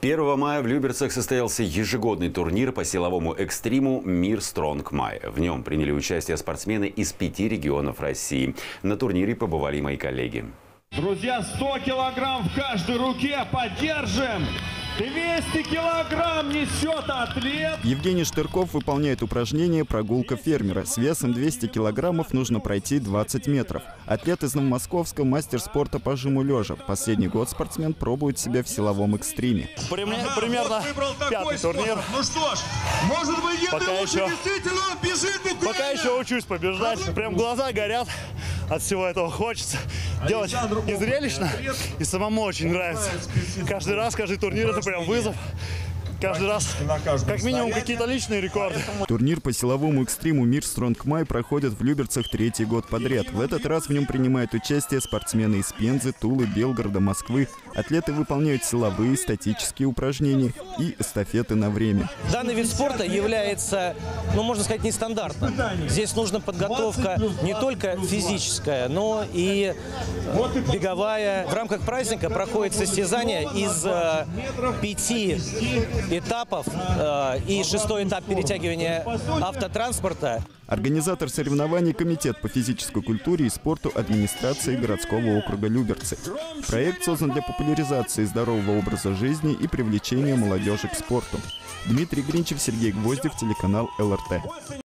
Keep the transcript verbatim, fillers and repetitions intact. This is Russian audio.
первого мая в Люберцах состоялся ежегодный турнир по силовому экстриму «Мир Стронг Май». В нем приняли участие спортсмены из пяти регионов России. На турнире побывали и мои коллеги. Друзья, сто килограмм в каждой руке. Поддержим! двести килограмм несет атлет. Евгений Штырков выполняет упражнение «Прогулка фермера». С весом двести килограммов нужно пройти двадцать метров. Атлет из Новомосковска, мастер спорта по жиму лежа. Последний год спортсмен пробует себя в силовом экстриме. Примерно, ага, примерно вот пятый турнир. Ну что ж, может быть, если пока лучше еще, действительно он бежит буквально. Пока еще учусь побеждать. Прям глаза горят. От всего этого хочется делать и зрелищно, и самому очень нравится. Каждый раз, каждый турнир — это прям вызов. Каждый раз как минимум какие-то личные рекорды. Турнир по силовому экстриму «Мир Стронг Май» проходит в Люберцах третий год подряд. В этот раз в нем принимают участие спортсмены из Пензы, Тулы, Белгорода, Москвы. Атлеты выполняют силовые, статические упражнения и эстафеты на время. Данный вид спорта является, ну, можно сказать, нестандартным. Здесь нужна подготовка не только физическая, но и беговая. В рамках праздника проходит состязание из э, пяти этапов э, и шестой этап перетягивания автотранспорта. Организатор соревнований — Комитет по физической культуре и спорту администрации городского округа Люберцы. Проект создан для популяризации здорового образа жизни и привлечения молодежи к спорту. Дмитрий Гринчев, Сергей Гвоздев, телеканал эл эр тэ.